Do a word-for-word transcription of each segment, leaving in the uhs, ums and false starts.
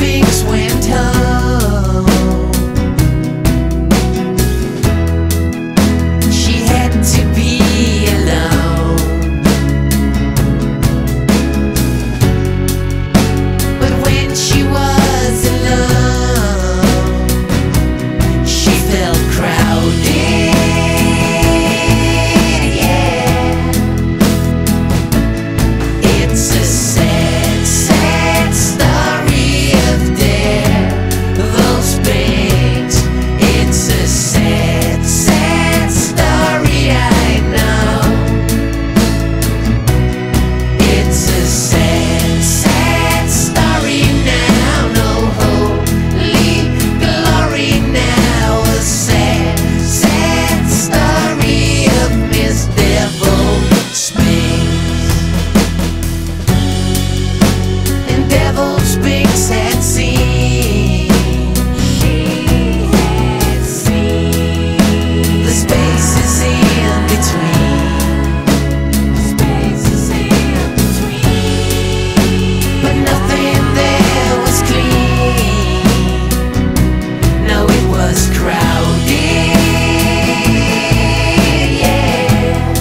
Spinks went home. She had to be alone, but when she was alone, she felt crowded. Yeah, it's a sad, sad story of Devil Spinks. It's a sad, sad story, I know. It's a sad, sad story now. No holy glory now. A sad, sad story of Miss Devil Spinks. And Devil Spinks had seen, she had seen the spaces in between, spaces in between, but nothing there was clean. No, it was crowded. Yeah,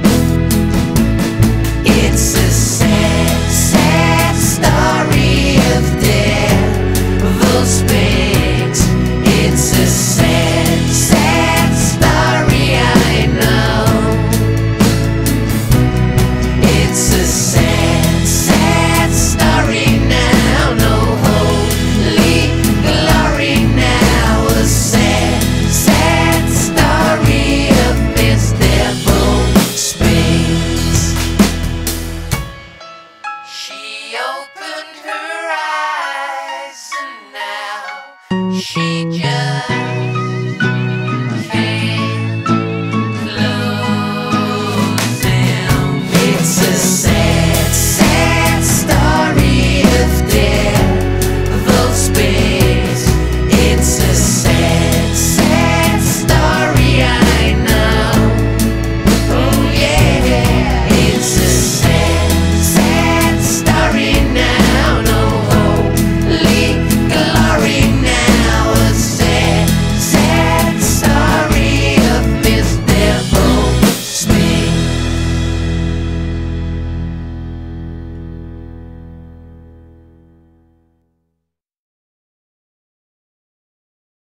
it's a sad, sad story of Devil Spinks. It's a sad, sad story, I know. It's a sad, sad story now. No holy glory now. A sad, sad story of Miss Devil Spinks. She opened her eyes and now she just